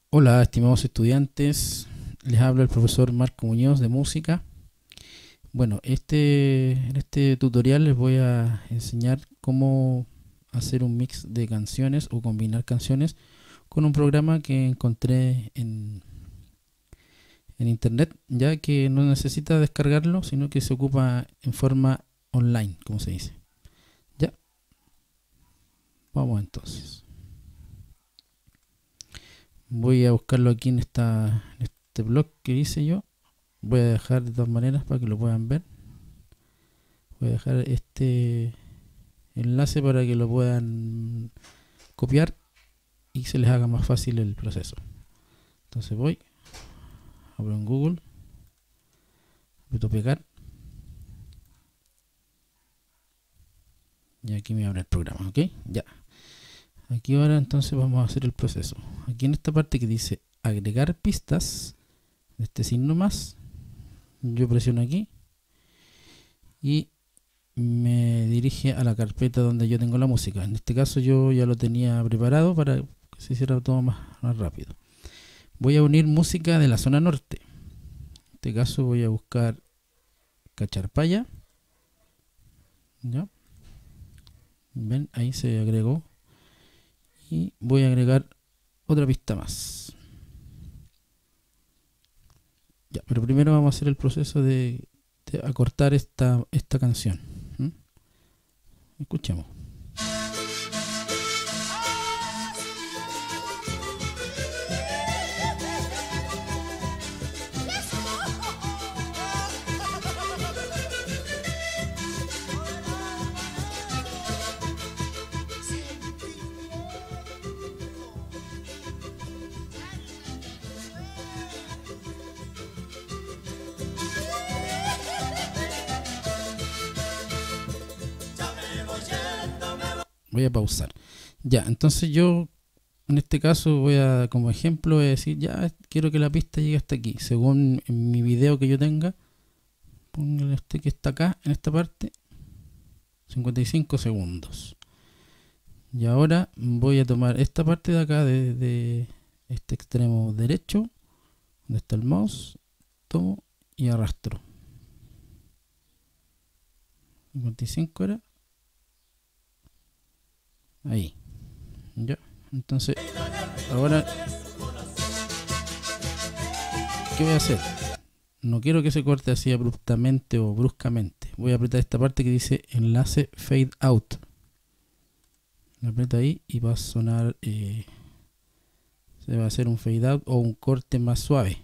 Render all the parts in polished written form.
Hola, estimados estudiantes, les habla el profesor Marco Muñoz de música. Bueno, en este tutorial les voy a enseñar cómo hacer un mix de canciones o combinar canciones con un programa que encontré en internet, ya que no necesita descargarlo, sino que se ocupa en forma online, como se dice. Ya, vamos entonces. Voy a buscarlo aquí en este blog que hice yo. Voy a dejar de todas maneras para que lo puedan ver. Voy a dejar este enlace para que lo puedan copiar y se les haga más fácil el proceso. Entonces voy, abro en Google, aprieto pegar y aquí me abre el programa, ¿ok? Ya. Aquí ahora entonces vamos a hacer el proceso. Aquí en esta parte que dice agregar pistas, este signo más, yo presiono aquí y me dirige a la carpeta donde yo tengo la música. En este caso yo ya lo tenía preparado para que se hiciera todo más rápido. Voy a unir música de la zona norte. En este caso voy a buscar Cacharpaya. ¿Ya? Ven, ahí se agregó. Y voy a agregar otra pista más. Ya, pero primero vamos a hacer el proceso de acortar esta canción. Escuchemos. Voy a pausar. Ya, entonces yo en este caso voy a, como ejemplo, voy a decir, ya quiero que la pista llegue hasta aquí. Según en mi video que yo tenga, póngale este que está acá, en esta parte, 55 segundos. Y ahora voy a tomar esta parte de acá, de este extremo derecho, donde está el mouse, tomo y arrastro. 55 era. Ahí. Ya. Entonces, ahora, ¿qué voy a hacer? No quiero que se corte así abruptamente o bruscamente. Voy a apretar esta parte que dice enlace fade out. Lo aprieto ahí y va a sonar, se va a hacer un fade out o un corte más suave.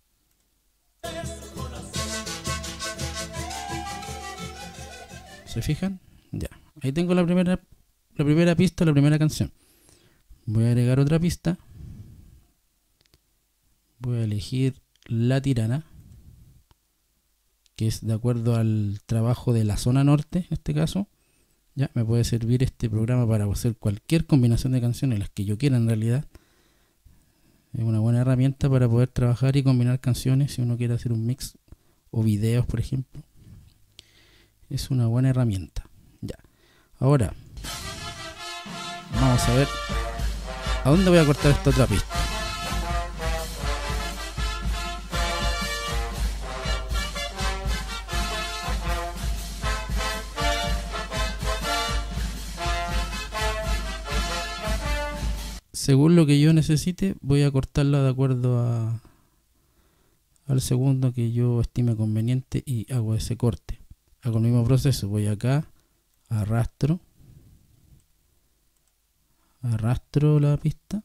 ¿Se fijan? Ya. Ahí tengo la primera pista, la primera canción. Voy a agregar otra pista. Voy a elegir La Tirana, que es de acuerdo al trabajo de la zona norte, en este caso. Ya me puede servir este programa para hacer cualquier combinación de canciones, las que yo quiera en realidad. Es una buena herramienta para poder trabajar y combinar canciones si uno quiere hacer un mix o videos, por ejemplo. Es una buena herramienta. Ya. Ahora vamos a ver a dónde voy a cortar esta otra pista. Según lo que yo necesite, voy a cortarla de acuerdo al segundo que yo estime conveniente y hago ese corte. Hago el mismo proceso, voy acá, arrastro la pista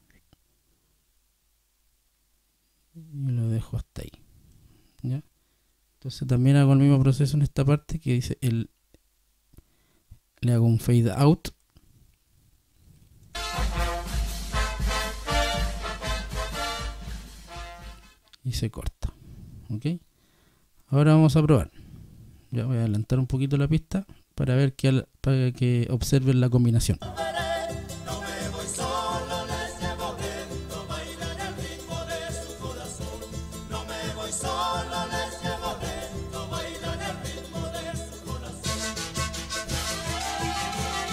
y lo dejo hasta ahí. ¿Ya? Entonces también hago el mismo proceso en esta parte que dice le hago un fade out y se corta. ¿Ok? Ahora vamos a probar. Ya voy a adelantar un poquito la pista para ver para que observen la combinación.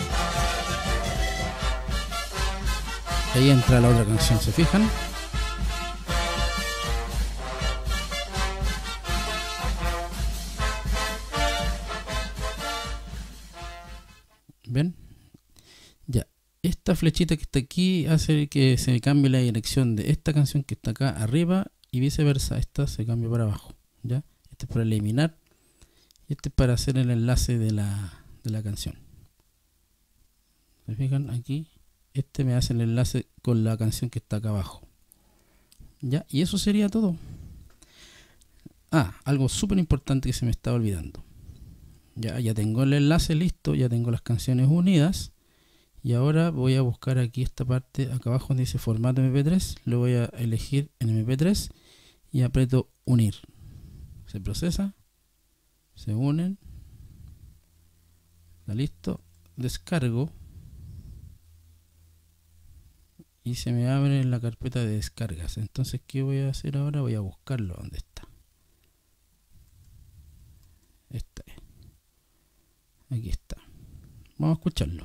Ahí entra la otra canción, ¿se fijan? ¿Ven? Ya. Esta flechita que está aquí hace que se cambie la dirección de esta canción que está acá arriba y viceversa. Esta se cambia para abajo. ¿Ya? Este es para eliminar y este es para hacer el enlace de la canción. ¿Se fijan? Aquí este me hace el enlace con la canción que está acá abajo. ¿Ya? Y eso sería todo. Algo súper importante que se me estaba olvidando. Ya tengo el enlace listo, ya tengo las canciones unidas. Y ahora voy a buscar aquí esta parte, acá abajo donde dice formato MP3. Lo voy a elegir en MP3 y aprieto unir. Se procesa, se unen. Está listo. Descargo. Y se me abre en la carpeta de descargas. Entonces, ¿qué voy a hacer ahora? Voy a buscarlo. ¿Dónde está? Esta es. Aquí está. Vamos a escucharlo.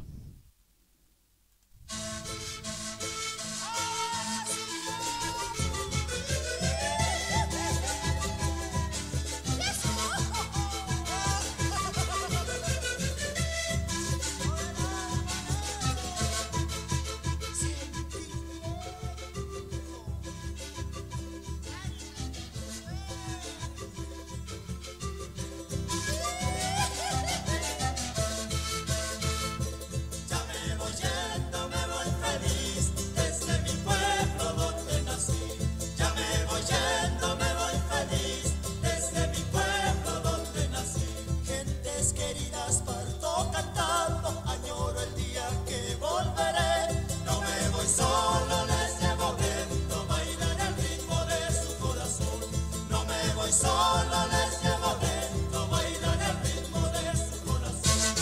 Solo les llevo dentro, bailan el ritmo de su corazón.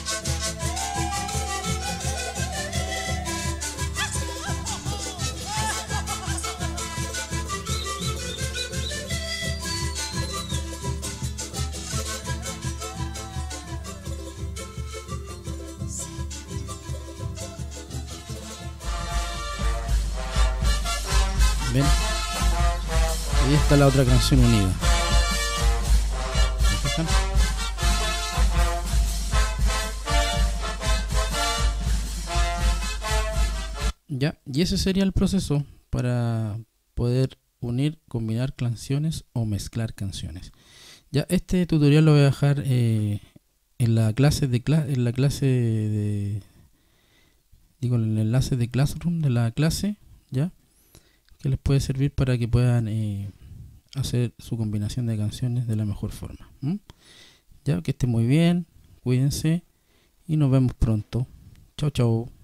¿Ven? Ahí está la otra canción unida. ¿Se fijan? Ya, y ese sería el proceso para poder unir, combinar canciones o mezclar canciones. Ya, este tutorial lo voy a dejar en la clase de digo, en el enlace de Classroom de la clase, ya, que les puede servir para que puedan hacer su combinación de canciones de la mejor forma. Ya, que estén muy bien, cuídense y nos vemos pronto. Chao, chao.